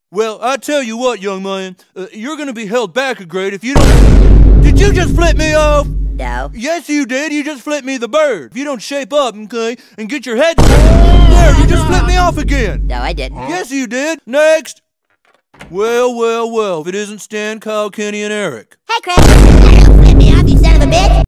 Well, I tell you what, young man, you're gonna be held back a grade if you don't... Did you just flip me off? No. Yes, you did. You just flipped me the bird. If you don't shape up, okay, and get your head... There, you just flipped me off again. No, I didn't. Yes, you did. Next. Well, well, well, if it isn't Stan, Kyle, Kenny, and Eric. Hey, Chris. Flip me off, you son of a bitch.